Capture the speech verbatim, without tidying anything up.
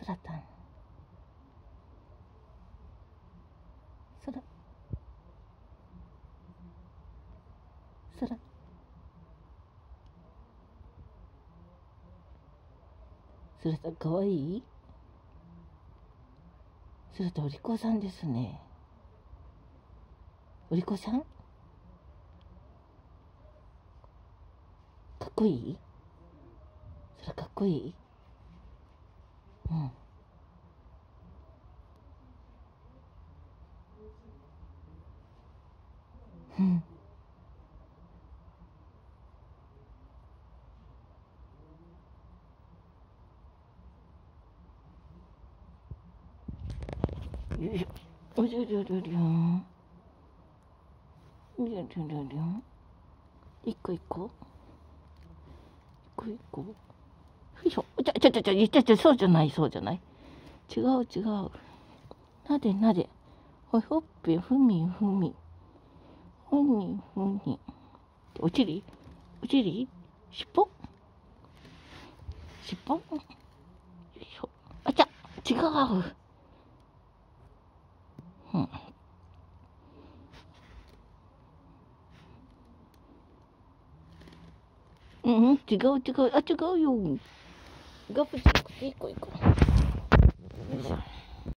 そらたん。そら。そら。そらたんかわいい。そらたんお利口さんですね。お利口さん。かっこいい。そらかっこいい。うん。うん。よいしょ。おじゃりゃりゃりゃん。おじゃりゃりゃりゃん。一個一個。一個一個。よいしょ。ちゃちゃちゃちゃ、ちゃちゃ、そうじゃない、そうじゃない。違う違う。なでなで。ほいほっぺ、ふみふみ。ふにふに。おちりおちりしっぽしっぽよいしょ。あちゃ、違う。うん。うん、違う違う。あ、違うよ。ガブ違う。いい子いい子。よいしょ。